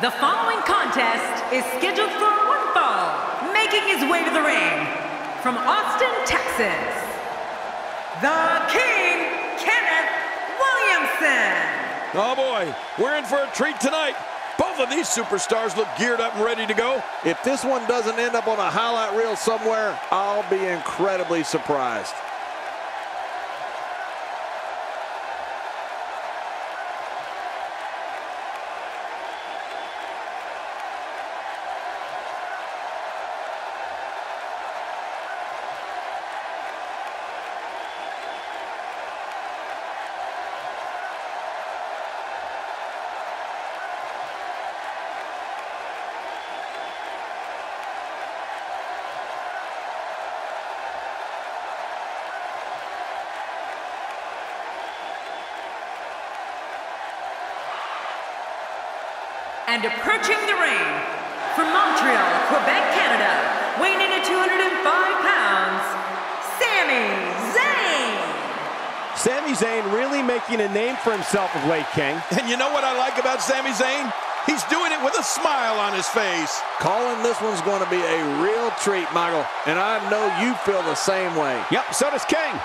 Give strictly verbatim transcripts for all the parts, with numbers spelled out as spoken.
The following contest is scheduled for one fall, making his way to the ring from Austin, Texas, the King, Kenneth Williamson. Oh boy, we're in for a treat tonight. Both of these superstars look geared up and ready to go. If this one doesn't end up on a highlight reel somewhere, I'll be incredibly surprised. And approaching the ring from Montreal, Quebec, Canada, weighing in at two hundred five pounds, Sami Zayn. Sami Zayn really making a name for himself of late, King. And you know what I like about Sami Zayn? He's doing it with a smile on his face. Calling this one's going to be a real treat, Michael, and I know you feel the same way. Yep, so does King.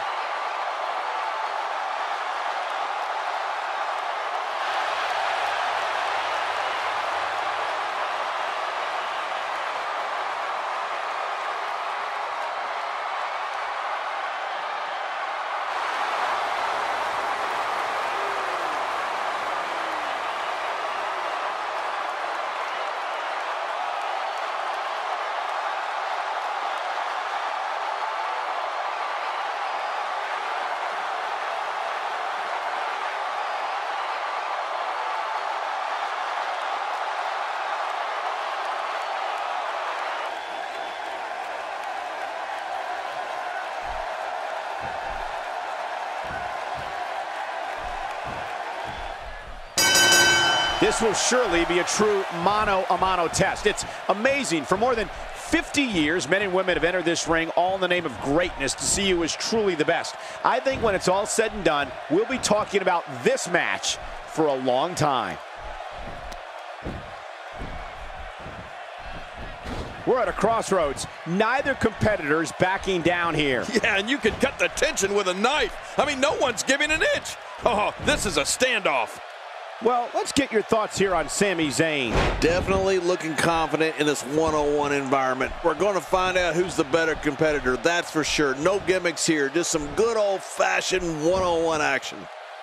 This will surely be a true mano-a-mano test. It's amazing. For more than fifty years, men and women have entered this ring all in the name of greatness to see who is truly the best. I think when it's all said and done, we'll be talking about this match for a long time. We're at a crossroads. Neither competitor's backing down here. Yeah, and you can cut the tension with a knife. I mean, no one's giving an inch. Oh, this is a standoff. Well, let's get your thoughts here on Sami Zayn. Definitely looking confident in this one-on-one environment. We're going to find out who's the better competitor, that's for sure. No gimmicks here, just some good old-fashioned one-on-one action.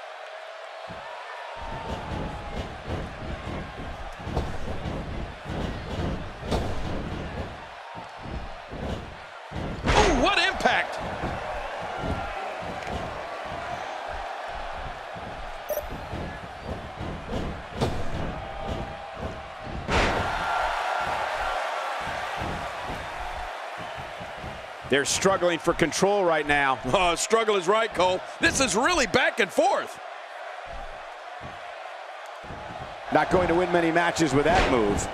Oh, what impact! They're struggling for control right now. Oh, struggle is right, Cole. This is really back and forth. Not going to win many matches with that move.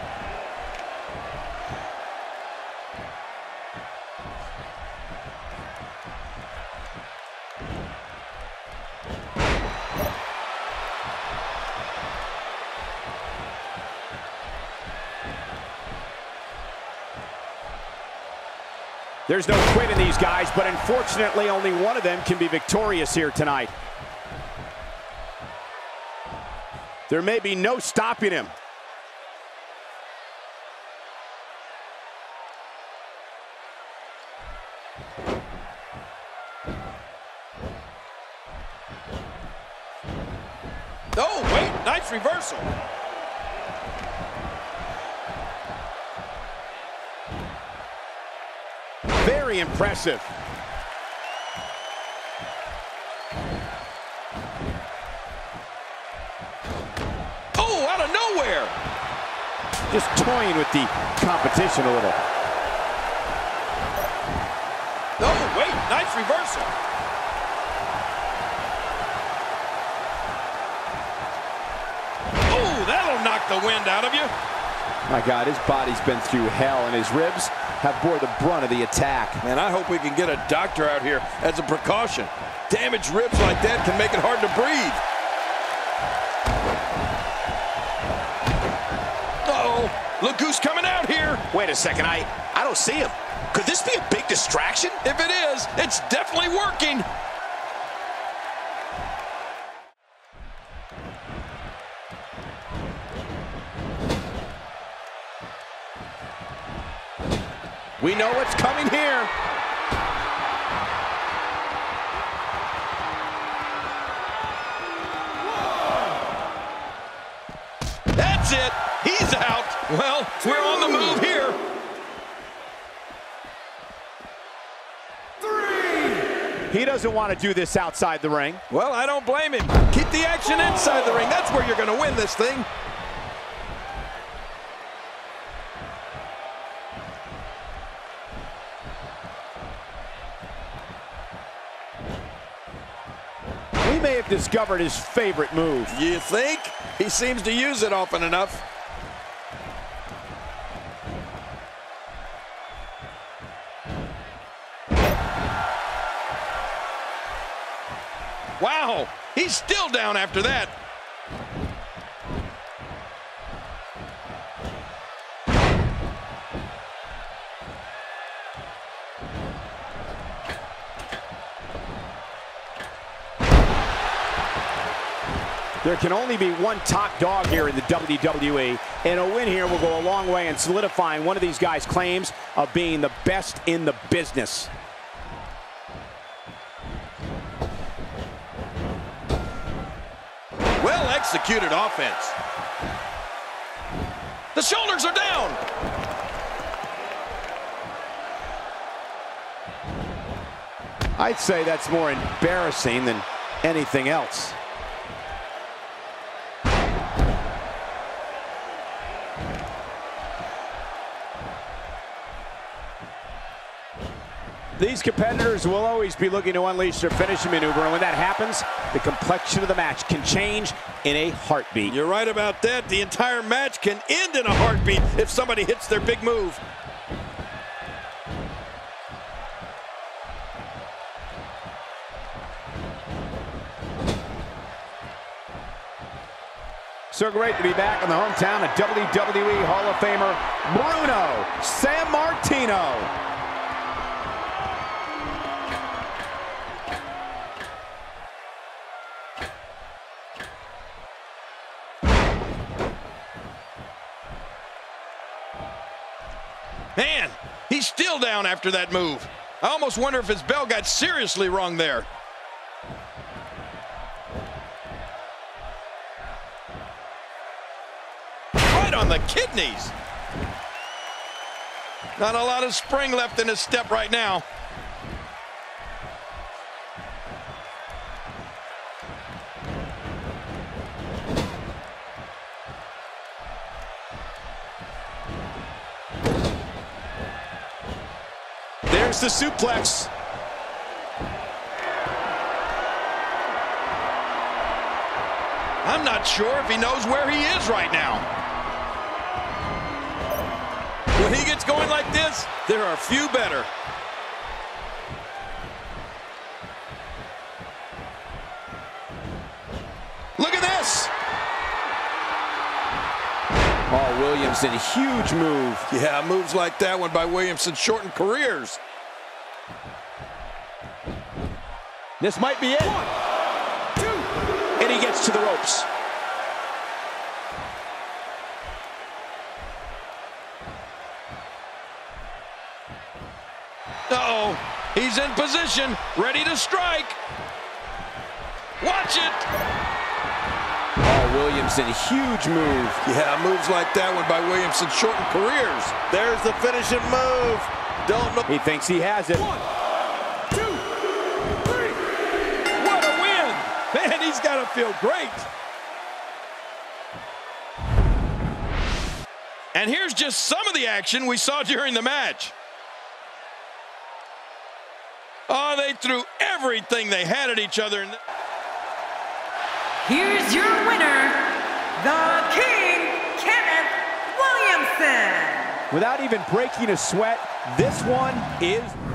There's no quit in these guys, but unfortunately only one of them can be victorious here tonight. There may be no stopping him. Oh, wait, nice reversal. Very impressive. Oh, out of nowhere. Just toying with the competition a little. Oh, wait, nice reversal. Oh, that'll knock the wind out of you. My God, his body's been through hell, and his ribs have bore the brunt of the attack. Man, I hope we can get a doctor out here as a precaution. Damaged ribs like that can make it hard to breathe. Look who's coming out here. Wait a second, I, I don't see him. Could this be a big distraction? If it is, it's definitely working. We know what's coming here. That's it. He's out. Well, we're on the move here. He doesn't want to do this outside the ring. Well, I don't blame him. Keep the action inside the ring. That's where you're going to win this thing. We may have discovered his favorite move. You think? He seems to use it often enough. Wow, he's still down after that. There can only be one top dog here in the W W E, and a win here will go a long way in solidifying one of these guys' claims of being the best in the business. Well executed offense. The shoulders are down. I'd say that's more embarrassing than anything else. These competitors will always be looking to unleash their finishing maneuver, and when that happens, the complexion of the match can change in a heartbeat. You're right about that. The entire match can end in a heartbeat if somebody hits their big move. So great to be back in the hometown of W W E Hall of Famer Bruno Sammartino. Man, he's still down after that move. I almost wonder if his bell got seriously wrong there. Right on the kidneys. Not a lot of spring left in his step right now. There's the suplex. I'm not sure if he knows where he is right now. When he gets going like this, there are few better. Look at this. Oh, Williamson, huge move. Yeah, moves like that one by Williamson shorten careers. This might be it. One, two. And he gets to the ropes. Uh-oh, he's in position, ready to strike. Watch it. Oh, Williamson, huge move. Yeah, moves like that one by Williamson shorten careers. There's the finishing move. Don't know. He thinks he has it. One, two, three. What a win. Man, he's got to feel great. And here's just some of the action we saw during the match. Oh, they threw everything they had at each other. Here's your winner, the King, Kenneth Williamson. Without even breaking a sweat, this one is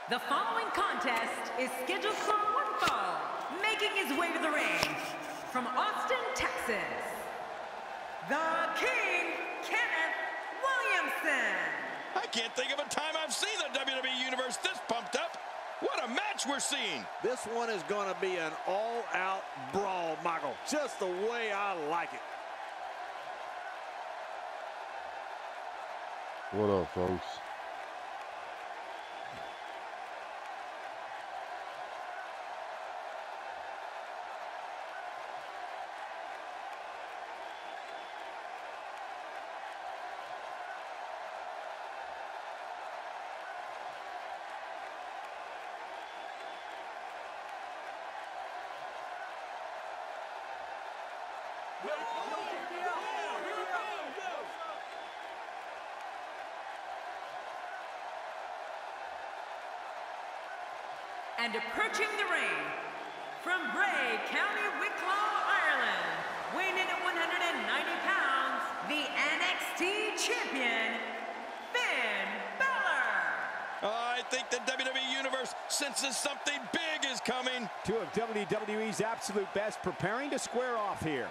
The following contest is scheduled for one fall, making his way to the ring from Austin, Texas, the King, Kenneth Williamson. I can't think of a time I've seen the W W E Universe this pumped up. What a match we're seeing. This one is going to be an all-out brawl, Michael, just the way I like it. What up, folks? And approaching the ring from Bray, County Wicklow, Ireland, weighing in at one hundred ninety pounds, the N X T champion, Finn Balor. I think the W W E Universe senses something big is coming. Two of W W E's absolute best preparing to square off here.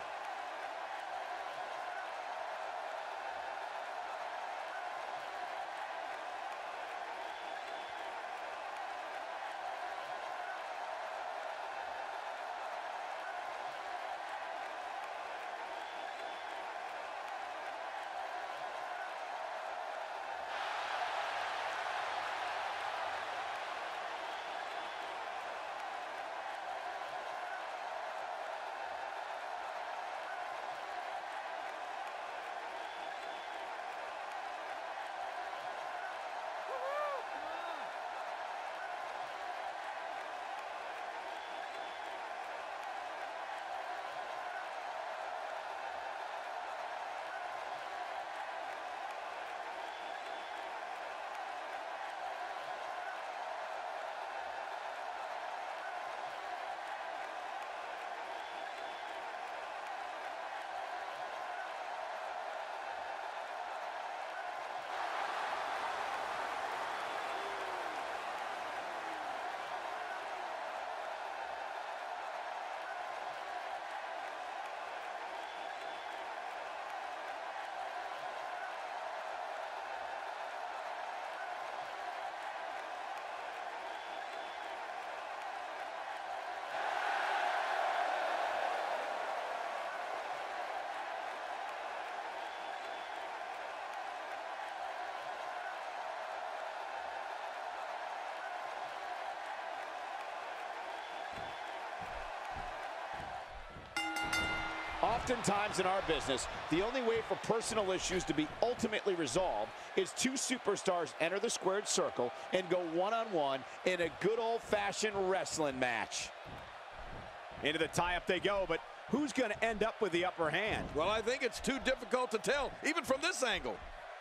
Oftentimes in our business, the only way for personal issues to be ultimately resolved is two superstars enter the squared circle and go one-on-one in a good old-fashioned wrestling match. Into the tie-up they go, but who's going to end up with the upper hand? Well, I think it's too difficult to tell, even from this angle.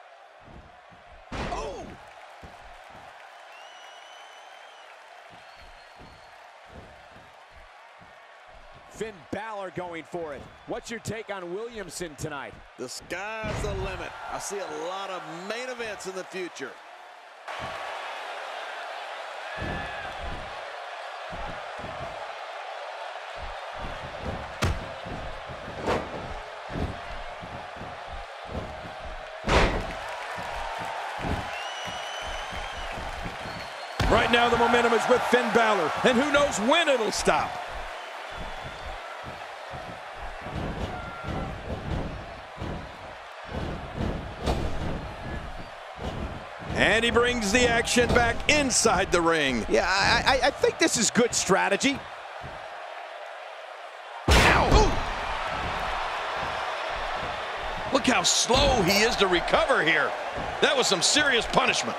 Oh! Finn Balor going for it. What's your take on Williamson tonight? The sky's the limit. I see a lot of main events in the future. Right now, the momentum is with Finn Balor, and who knows when it'll stop. And he brings the action back inside the ring. Yeah, I, I, I think this is good strategy. Ow! Look how slow he is to recover here. That was some serious punishment.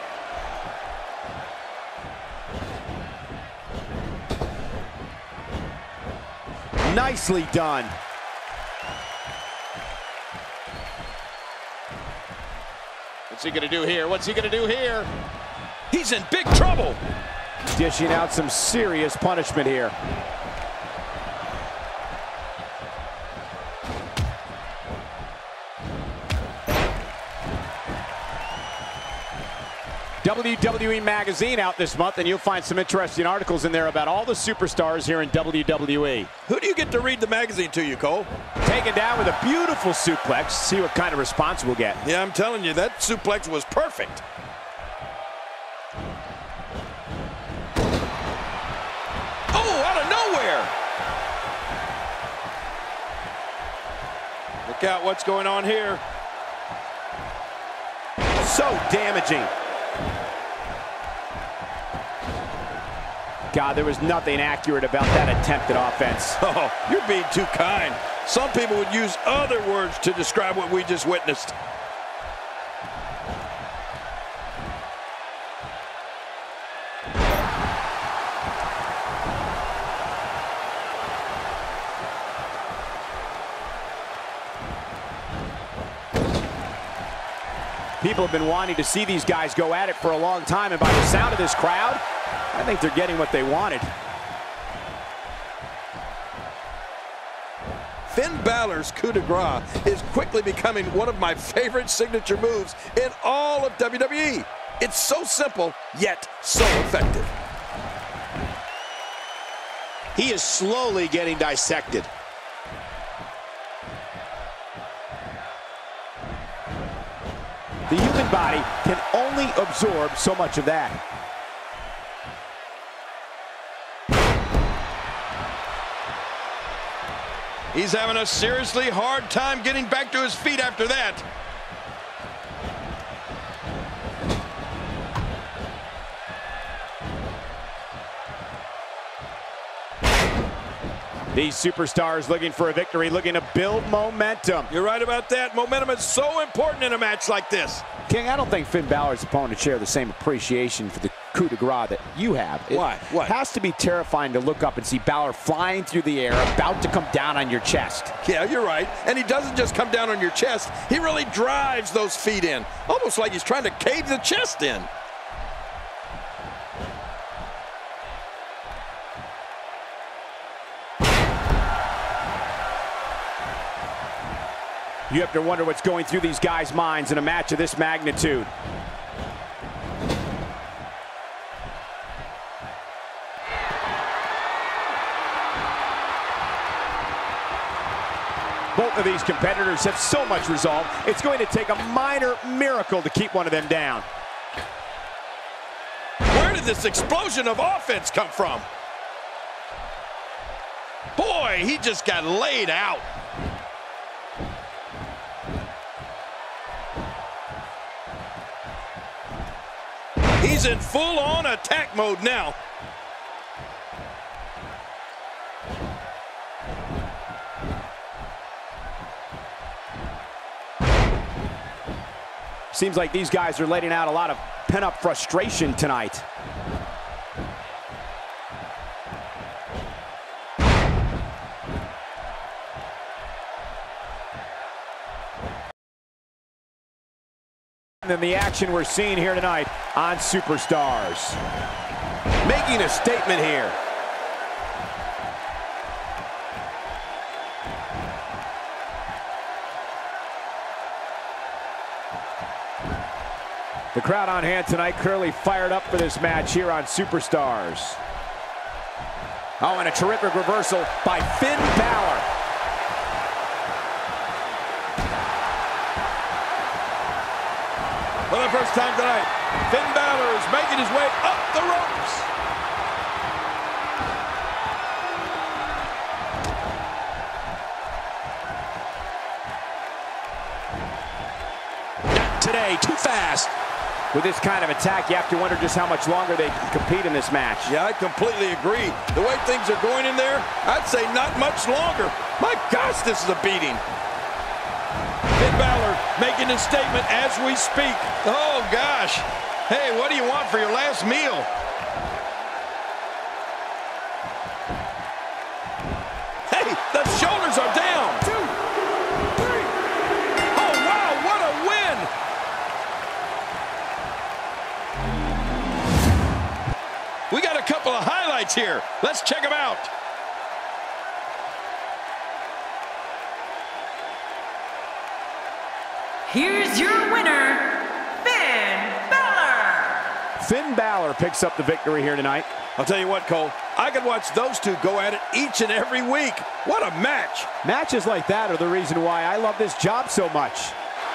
Nicely done. What's he gonna do here? What's he gonna do here? He's in big trouble. Dishing out some serious punishment here. W W E Magazine out this month, and you'll find some interesting articles in there about all the superstars here in W W E. Who do you get to read the magazine to you, Cole? Taken down with a beautiful suplex. See what kind of response we'll get. Yeah, I'm telling you, that suplex was perfect. Oh, out of nowhere! Look out what's going on here. So damaging. God, there was nothing accurate about that attempted offense. Oh, you're being too kind. Some people would use other words to describe what we just witnessed. People have been wanting to see these guys go at it for a long time, and by the sound of this crowd, I think they're getting what they wanted. Finn Balor's coup de grace is quickly becoming one of my favorite signature moves in all of W W E. It's so simple, yet so effective. He is slowly getting dissected. The human body can only absorb so much of that. He's having a seriously hard time getting back to his feet after that. These superstars looking for a victory, looking to build momentum. You're right about that. Momentum is so important in a match like this. King, I don't think Finn Balor's opponents share the same appreciation for the coup de grace that you have. It Why? What? has to be terrifying to look up and see Balor flying through the air, about to come down on your chest. Yeah, you're right. And he doesn't just come down on your chest. He really drives those feet in, almost like he's trying to cave the chest in. You have to wonder what's going through these guys' minds in a match of this magnitude. Both of these competitors have so much resolve, it's going to take a minor miracle to keep one of them down. Where did this explosion of offense come from? Boy, he just got laid out. He's in full-on attack mode now. Seems like these guys are letting out a lot of pent-up frustration tonight. And then the action we're seeing here tonight on Superstars. Making a statement here. The crowd on hand tonight clearly fired up for this match here on Superstars. Oh, and a terrific reversal by Finn Balor. For the first time tonight, Finn Balor is making his way up the ropes. Not today, too fast. With this kind of attack, you have to wonder just how much longer they can compete in this match. Yeah, I completely agree. The way things are going in there, I'd say not much longer. My gosh, this is a beating. Finn Balor making his statement as we speak. Oh, gosh. Hey, what do you want for your last meal? Hey, the shoulders are down. Two, three. Oh, wow, what a win. We got a couple of highlights here. Let's check them out. Here's your winner, Finn Balor. Finn Balor picks up the victory here tonight. I'll tell you what, Cole, I could watch those two go at it each and every week. What a match. Matches like that are the reason why I love this job so much.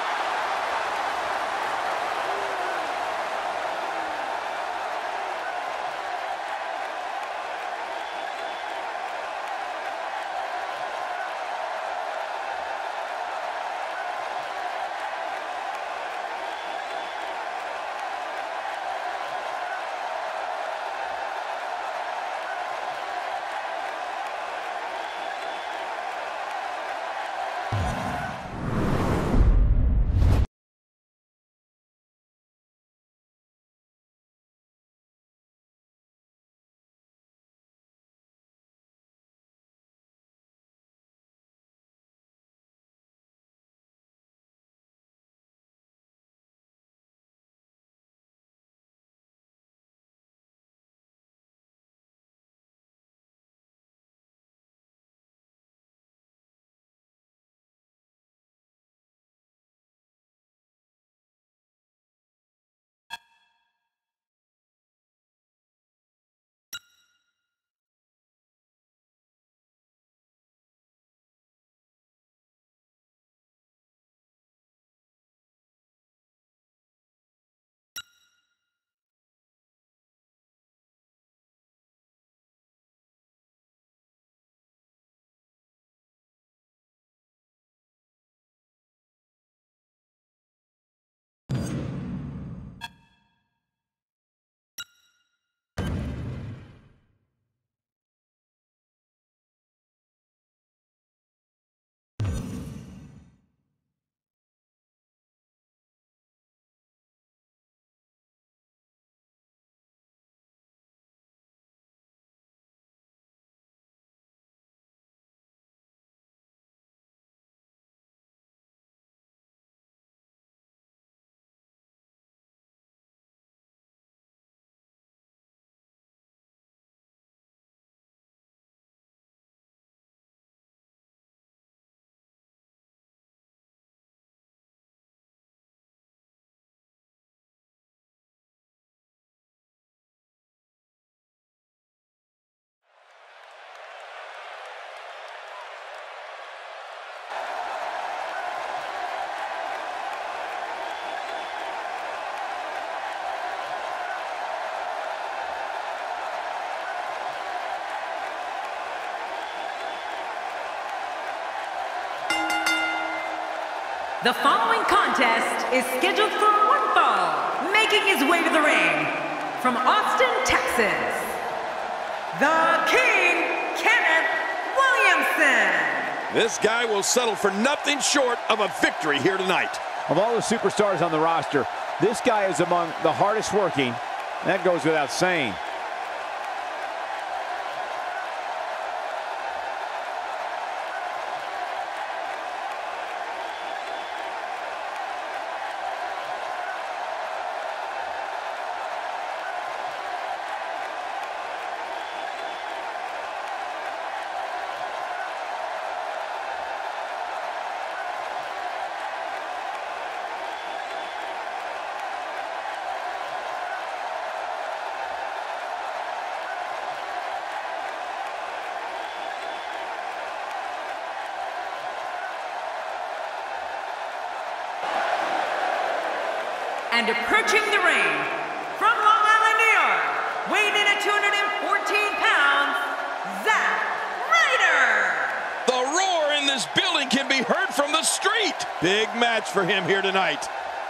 The following contest is scheduled for one fall, making his way to the ring, from Austin, Texas, the King, Kenneth Williamson. This guy will settle for nothing short of a victory here tonight. Of all the superstars on the roster, this guy is among the hardest working. That goes without saying. And approaching the ring, from Long Island, New York, weighing in at two hundred fourteen pounds, Zack Ryder. The roar in this building can be heard from the street. Big match for him here tonight.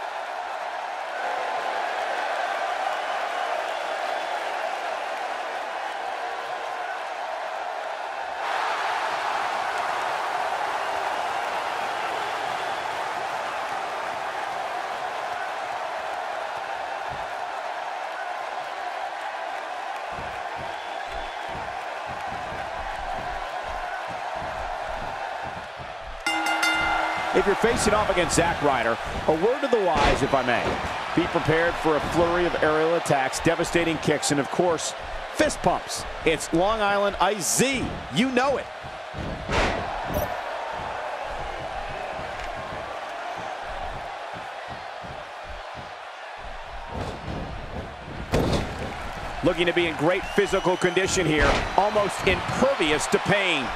If you're facing off against Zack Ryder, a word to the wise, if I may. Be prepared for a flurry of aerial attacks, devastating kicks, and of course, fist pumps. It's Long Island Ice Z. You know it. looking to be in great physical condition here, almost impervious to pain.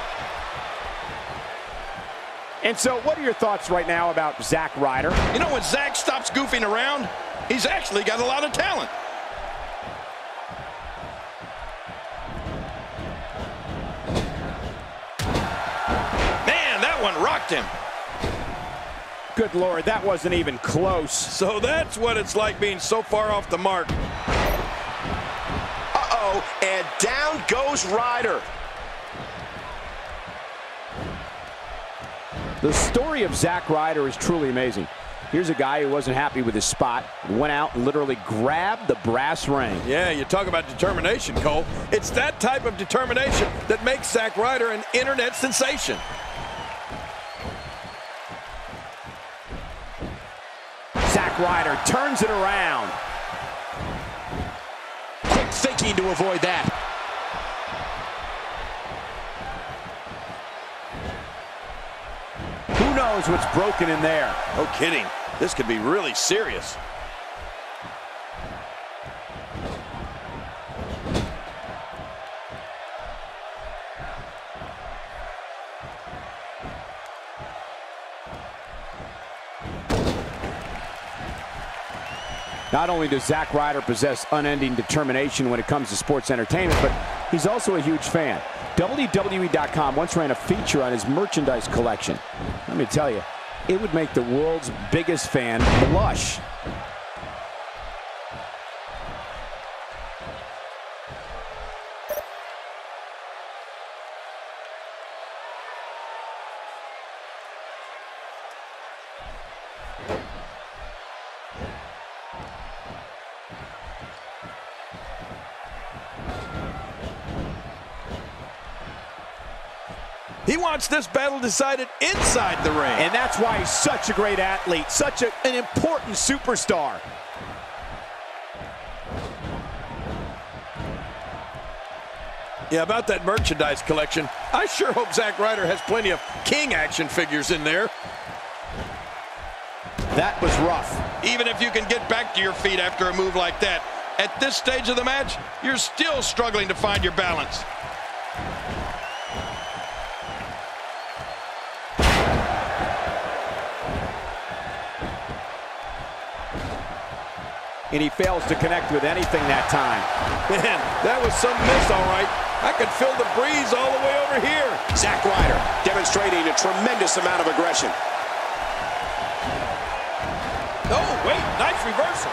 And so, what are your thoughts right now about Zack Ryder? You know, when Zack stops goofing around, he's actually got a lot of talent. Man, that one rocked him. Good Lord, that wasn't even close. So that's what it's like being so far off the mark. Uh-oh, and down goes Ryder. The story of Zack Ryder is truly amazing. Here's a guy who wasn't happy with his spot, went out and literally grabbed the brass ring. Yeah, you talk about determination, Cole. It's that type of determination that makes Zack Ryder an internet sensation. Zack Ryder turns it around. Quick thinking to avoid that. Who knows what's broken in there? No kidding. This could be really serious. Not only does Zack Ryder possess unending determination when it comes to sports entertainment, but he's also a huge fan. W W E dot com once ran a feature on his merchandise collection. Let me tell you, it would make the world's biggest fan blush. He wants this battle decided inside the ring. And that's why he's such a great athlete, such a, an important superstar. Yeah, about that merchandise collection, I sure hope Zack Ryder has plenty of King action figures in there. That was rough. Even if you can get back to your feet after a move like that, at this stage of the match, you're still struggling to find your balance. And he fails to connect with anything that time. Man, that was some miss, all right. I could feel the breeze all the way over here. Zack Ryder demonstrating a tremendous amount of aggression. Oh, wait, nice reversal.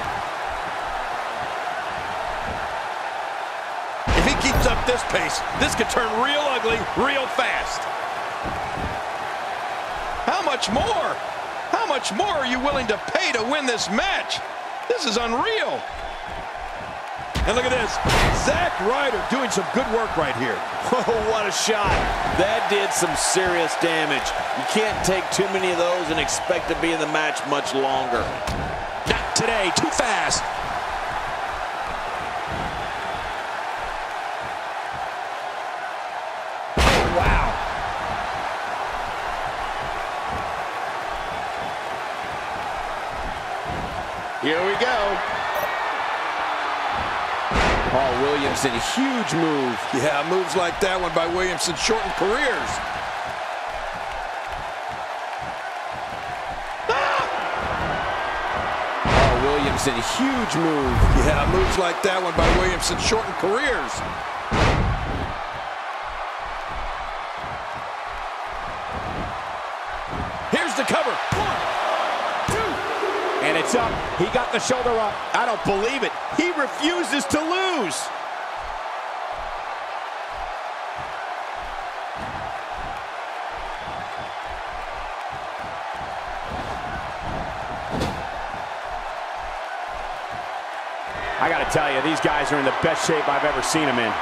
If he keeps up this pace, this could turn real ugly real fast. How much more? How much more are you willing to pay to win this match? This is unreal. And look at this. Zack Ryder doing some good work right here. Oh, what a shot. That did some serious damage. You can't take too many of those and expect to be in the match much longer. Not today, too fast. Oh, wow. Here we go. Paul Williamson, huge move. Yeah, moves like that one by Williamson shorten careers. Paul Williamson, huge move. Yeah, moves like that one by Williamson shorten careers. Here's the cover. One, two. And it's up. He got the shoulder up. I don't believe it. He refuses to lose. I got to tell you, these guys are in the best shape I've ever seen them in.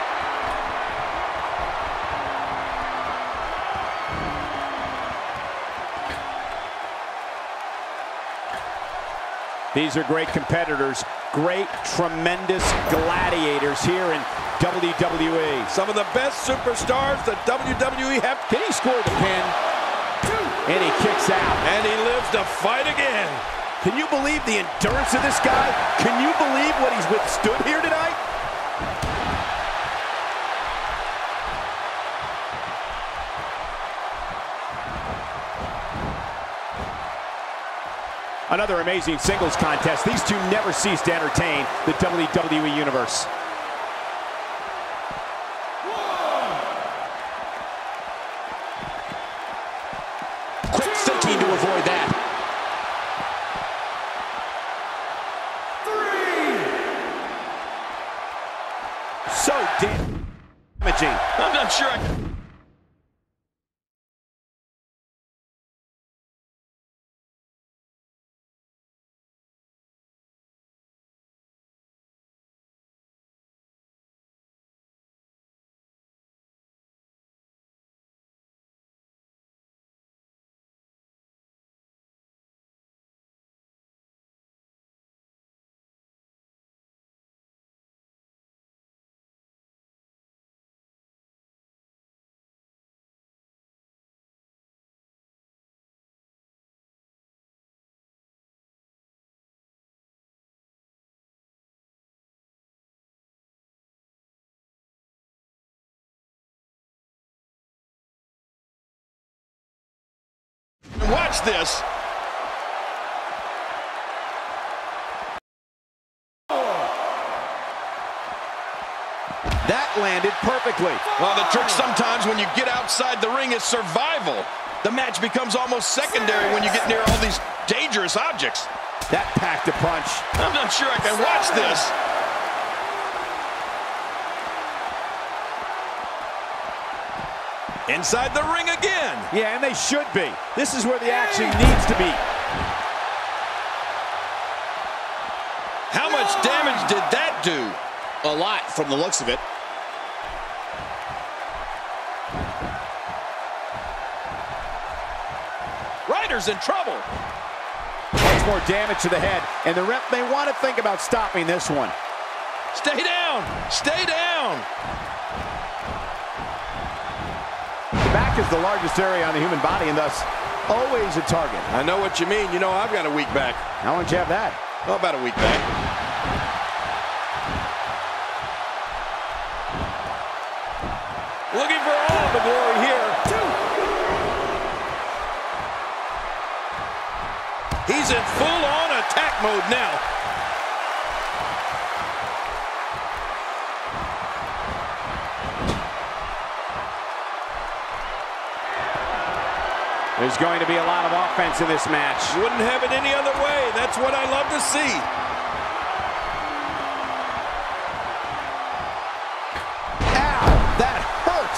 These are great competitors, great, tremendous gladiators here in W W E. Some of the best superstars that W W E have. Can he score the pin? And he kicks out. And he lives to fight again. Can you believe the endurance of this guy? Can you believe what he's withstood here tonight? Another amazing singles contest. These two never cease to entertain the W W E Universe. Quick thinking to avoid that. So damaging. I'm not sure I can... Watch this. That landed perfectly. Well, the trick sometimes when you get outside the ring is survival. The match becomes almost secondary when you get near all these dangerous objects. That packed a punch. I'm not sure I can watch this. Inside the ring again. Yeah, and they should be. This is where the action needs to be. How much damage did that do? A lot from the looks of it. Ryder's in trouble. Much more damage to the head, and the ref may want to think about stopping this one. Stay down. Stay down. The back is the largest area on the human body, and thus always a target. I know what you mean. You know I've got a weak back. How much you have that? Oh, about a weak back. Looking for all the glory here. He's in full-on attack mode now. There's going to be a lot of offense in this match. Wouldn't have it any other way. That's what I love to see. Ow, that hurt.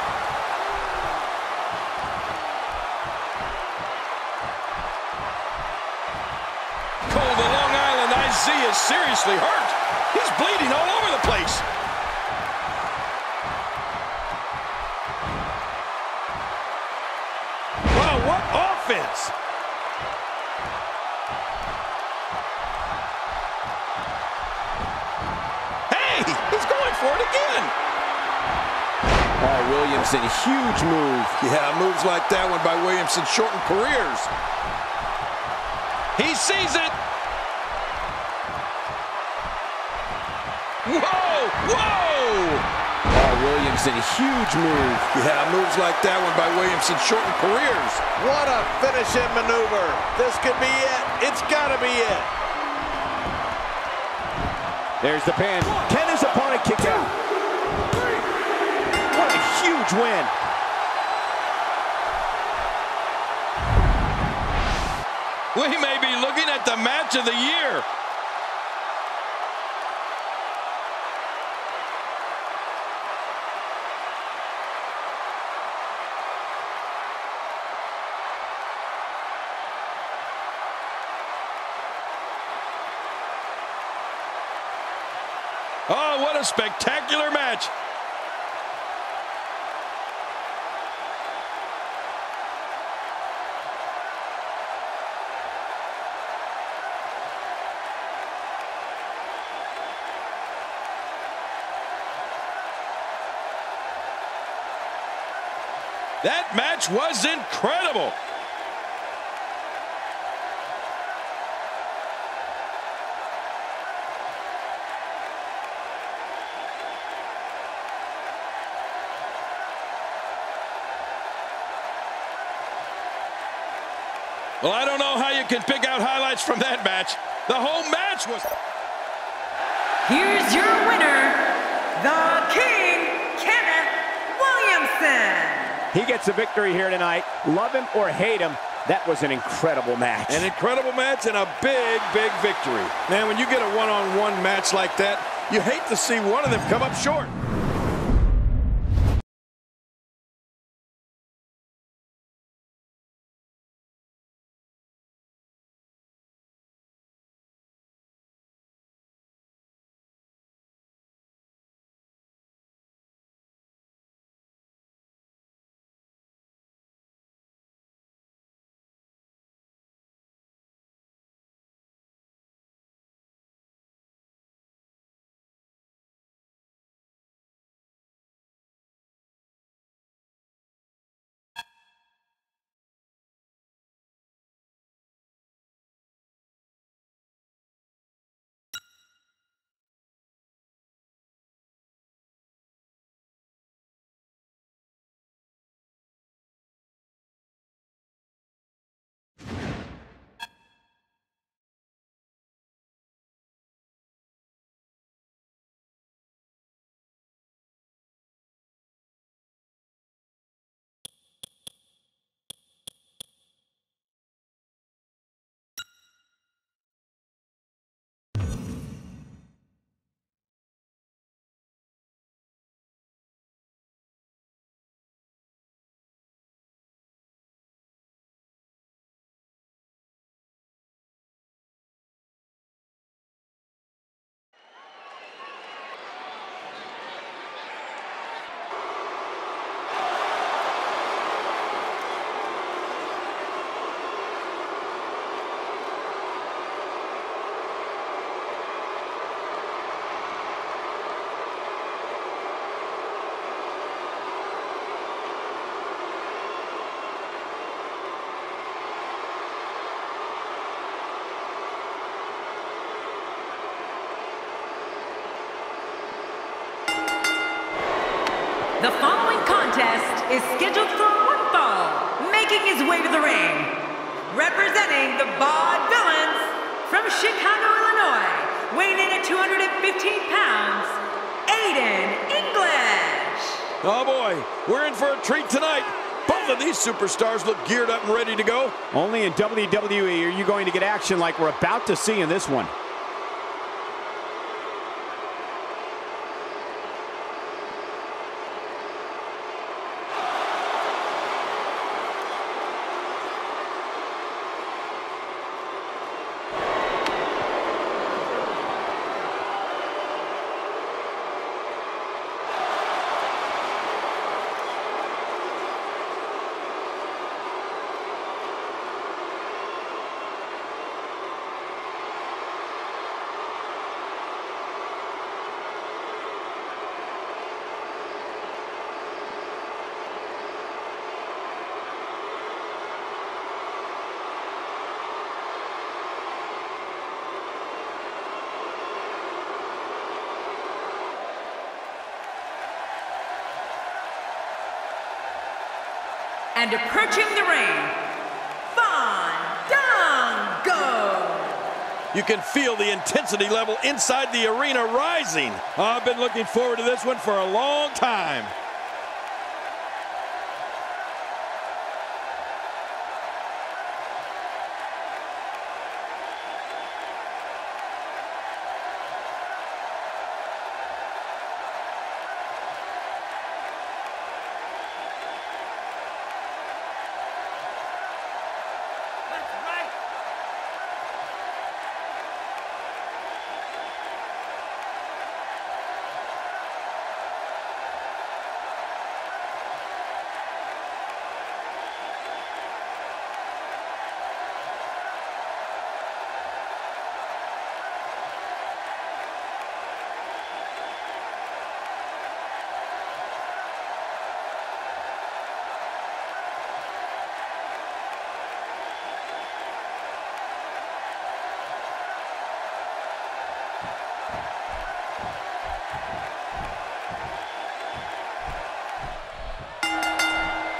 Cole, the Long Island I Z is seriously hurt. He's bleeding all over the place. Wow, what offense! Hey, he's going for it again. Oh, Williamson, huge move. Yeah, moves like that one by Williamson shorten careers. He sees it. Whoa, whoa! Oh, Williamson, huge move. Yeah, moves like that one by Williamson shorten careers. What a finishing maneuver. This could be it. It's got to be it. There's the pin. Can his opponent kick out? What a huge win. We may be looking at the match of the year. Oh, what a spectacular match. That match was incredible. Well, I don't know how you can pick out highlights from that match. The whole match was... Here's your winner, the King, Kenneth Williamson. He gets a victory here tonight. Love him or hate him, that was an incredible match. An incredible match and a big, big victory. Man, when you get a one-on-one match like that, you hate to see one of them come up short. The following contest is scheduled for one fall, making his way to the ring. Representing the Bod Villains from Chicago, Illinois, weighing in at two hundred fifteen pounds, Aiden English. Oh boy, we're in for a treat tonight. Both of these superstars look geared up and ready to go. Only in W W E are you going to get action like we're about to see in this one. And approaching the ring, Fandango. You can feel the intensity level inside the arena rising. I've been looking forward to this one for a long time.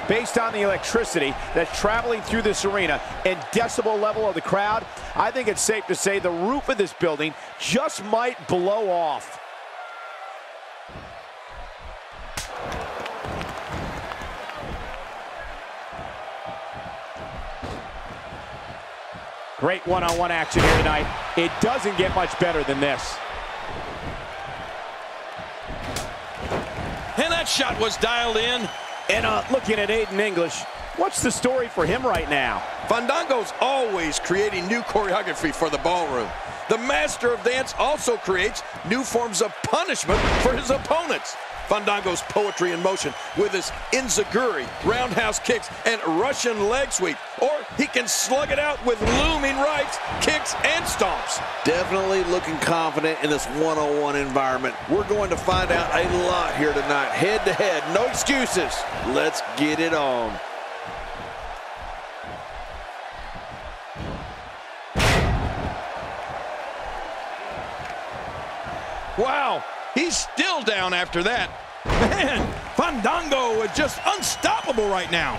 based on the electricity that's traveling through this arena and decibel level of the crowd, I think it's safe to say the roof of this building just might blow off. Great one-on-one action here tonight. It doesn't get much better than this. And that shot was dialed in. And uh, looking at Aiden English, what's the story for him right now? Fandango's always creating new choreography for the ballroom. The master of dance also creates new forms of punishment for his opponents. Fandango's poetry in motion with his enziguri, roundhouse kicks, and Russian leg sweep. Or he can slug it out with looming rights, kicks, and stomps. Definitely looking confident in this one oh one environment. We're going to find out a lot here tonight. Head to head, no excuses. Let's get it on. Wow, he's still down after that. Man, Fandango is just unstoppable right now.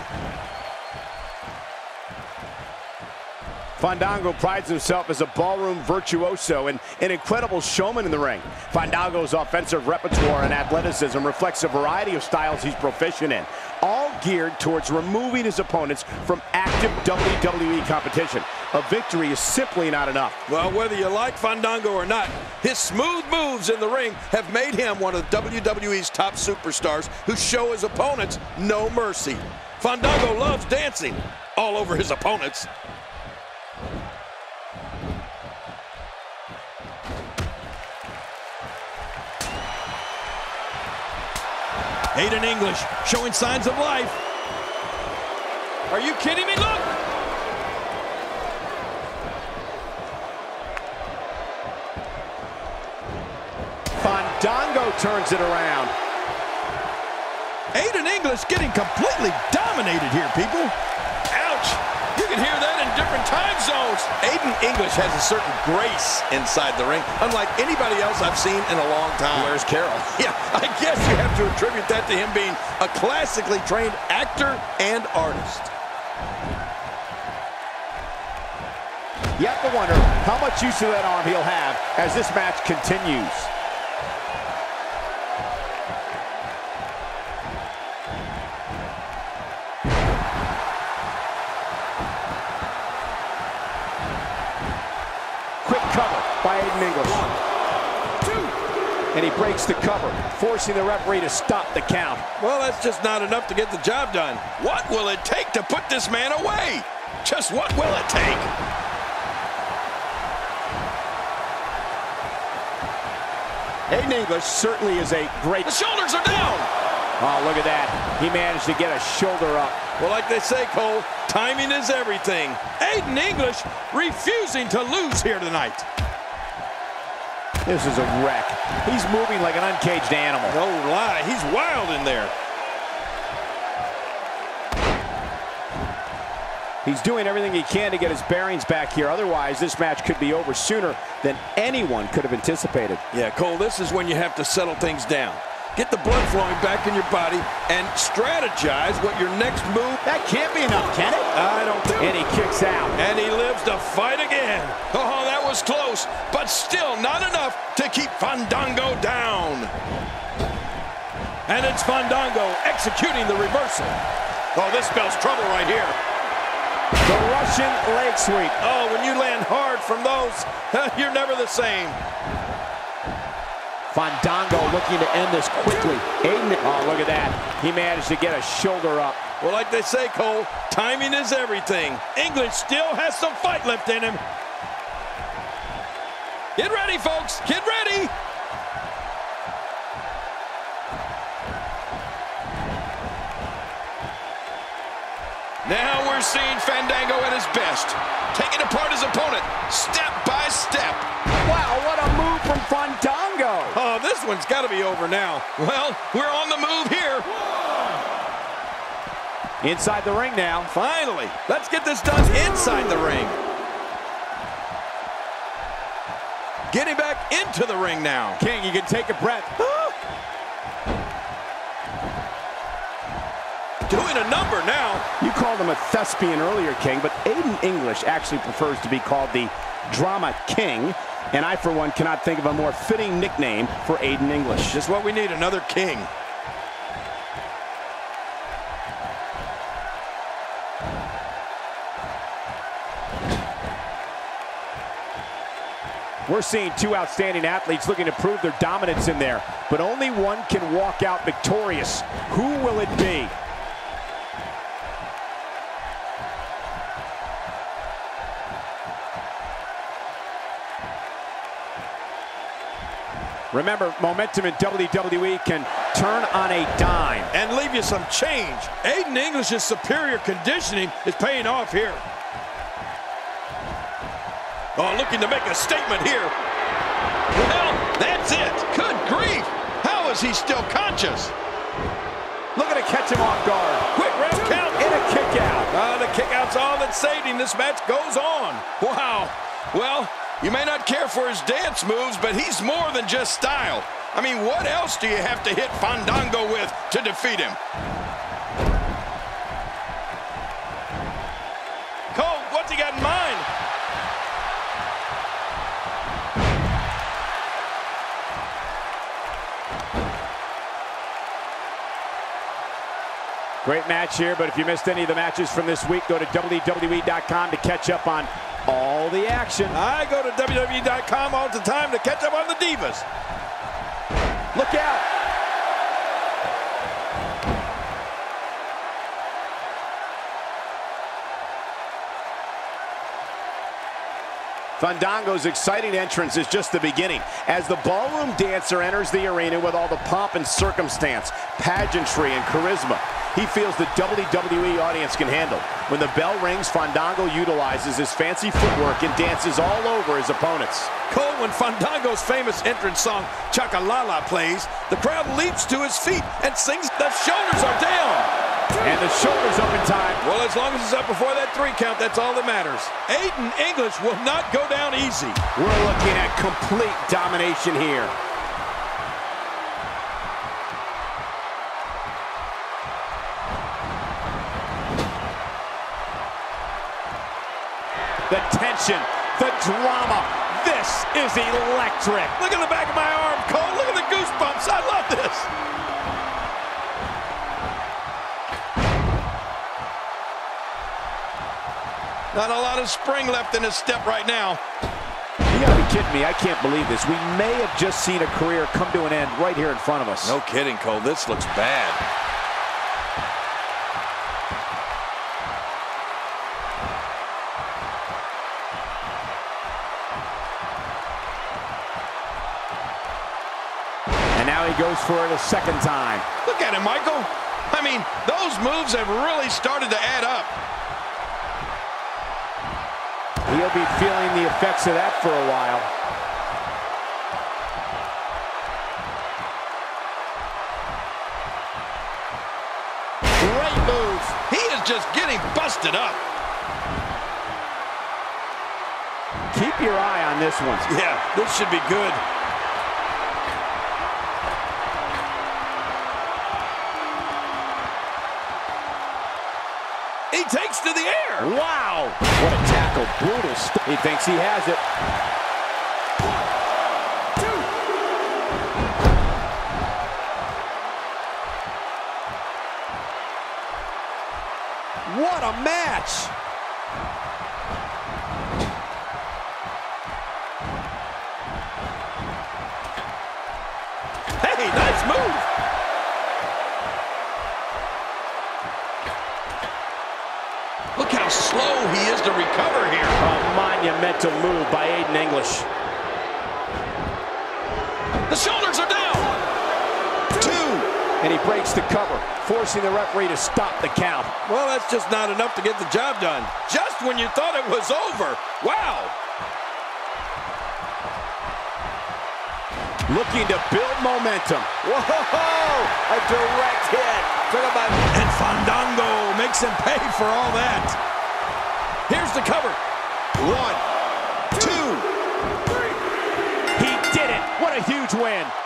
Fandango prides himself as a ballroom virtuoso and an incredible showman in the ring. Fandango's offensive repertoire and athleticism reflects a variety of styles he's proficient in, all geared towards removing his opponents from active W W E competition. A victory is simply not enough. Well, whether you like Fandango or not, his smooth moves in the ring have made him one of W W E's top superstars who show his opponents no mercy. Fandango loves dancing all over his opponents. Aiden English showing signs of life. Are you kidding me? Look! Fandango turns it around. Aiden English getting completely dominated here, people. Ouch! You can hear that in different time zones. Aiden English has a certain grace inside the ring, unlike anybody else I've seen in a long time. Where's Carol? Yeah, I guess you have to attribute that to him being a classically trained actor and artist. You have to wonder how much use of that arm he'll have as this match continues. Quick cover by Aiden English. One, two. And he breaks the cover, forcing the referee to stop the count. Well, that's just not enough to get the job done. What will it take to put this man away? Just what will it take? Aiden English certainly is a great... The shoulders are down. Oh, look at that. He managed to get a shoulder up. Well, like they say, Cole, timing is everything. Aiden English refusing to lose here tonight. This is a wreck. He's moving like an uncaged animal. No lie, he's wild in there. He's doing everything he can to get his bearings back here. Otherwise, this match could be over sooner than anyone could have anticipated. Yeah, Cole, this is when you have to settle things down. Get the blood flowing back in your body and strategize what your next move... That can't be enough, can it? I don't think... And he kicks out. And he lives to fight again. Oh, that was close, but still not enough to keep Fandango down. And it's Fandango executing the reversal. Oh, this spells trouble right here. The Russian leg sweep. Oh, when you land hard from those, you're never the same. Fandango looking to end this quickly. Aiden, oh, look at that. He managed to get a shoulder up. Well, like they say, Cole, timing is everything. English still has some fight left in him. Get ready, folks. Get ready. Now we're seeing Fandango at his best, taking apart his opponent step by step. Wow, what a move from Fandango. Oh, this one's got to be over now. Well, we're on the move here. Inside the ring now. Finally, let's get this done inside the ring. Getting back into the ring now. King, you can take a breath. doing a number now. You called him a thespian earlier, King, but Aiden English actually prefers to be called the Drama King, and I, for one, cannot think of a more fitting nickname for Aiden English. Just what we need, another king. We're seeing two outstanding athletes looking to prove their dominance in there, but only one can walk out victorious. Who will it be? Remember, momentum in W W E can turn on a dime. And leave you some change. Aiden English's superior conditioning is paying off here. Oh, looking to make a statement here. Well, that's it. Good grief. How is he still conscious? Looking to catch him off guard. Quick ref count. And a kick out. Uh, the kick out's all that saved him. This match goes on. Wow. Well, you may not care for his dance moves, but he's more than just style. I mean, what else do you have to hit Fandango with to defeat him? Cole, what's he got in mind? Great match here, but if you missed any of the matches from this week, go to W W E dot com to catch up on all the action. I go to W W E dot com all the time to catch up on the Divas. Look out! Fandango's exciting entrance is just the beginning. As the ballroom dancer enters the arena with all the pomp and circumstance, pageantry and charisma, he feels the W W E audience can handle. When the bell rings, Fandango utilizes his fancy footwork and dances all over his opponents. Cole, when Fandango's famous entrance song, Chakalala, plays, the crowd leaps to his feet and sings, "The shoulders are down." And the shoulders up in time. Well, as long as it's up before that three count, that's all that matters. Aiden English will not go down easy. We're looking at complete domination here. The tension, the drama. This is electric. Look at the back of my arm, Cole. Look at the goosebumps. I love this. Not a lot of spring left in his step right now. You gotta be kidding me. I can't believe this. We may have just seen a career come to an end right here in front of us. No kidding, Cole. This looks bad. And now he goes for it a second time. Look at him, Michael. I mean, those moves have really started to add up. He'll be feeling the effects of that for a while. Great move. He is just getting busted up. Keep your eye on this one. Yeah, this should be good. He takes to the air. Wow! What a tackle. Brutal stuff. He thinks he has it. What a match! Hey, nice move. Look how slow he is to recover here. A monumental move by Aiden English. The shoulders are down. Two. And he breaks the cover, forcing the referee to stop the count. Well, that's just not enough to get the job done. Just when you thought it was over. Wow. Looking to build momentum. Whoa! A direct hit. Talk about. And Fandango makes him pay for all that. Here's the cover. One, two, three. He did it. What a huge win.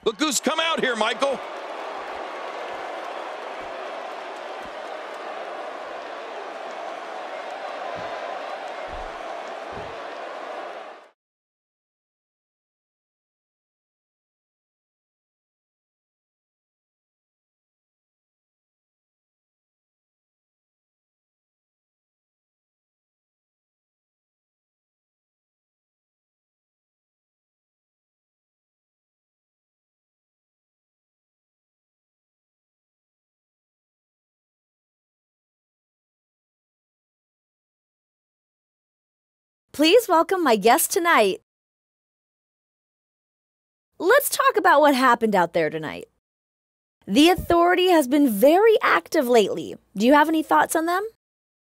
Look who's come out here, Michael. Please welcome my guest tonight. Let's talk about what happened out there tonight. The Authority has been very active lately. Do you have any thoughts on them?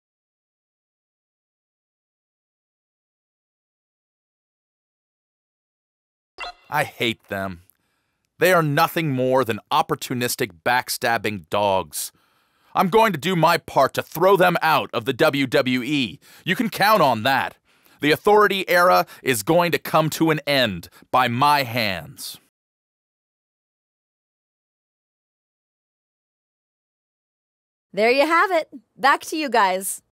I hate them. They are nothing more than opportunistic, backstabbing dogs. I'm going to do my part to throw them out of the W W E. You can count on that. The Authority era is going to come to an end by my hands. There you have it. Back to you guys.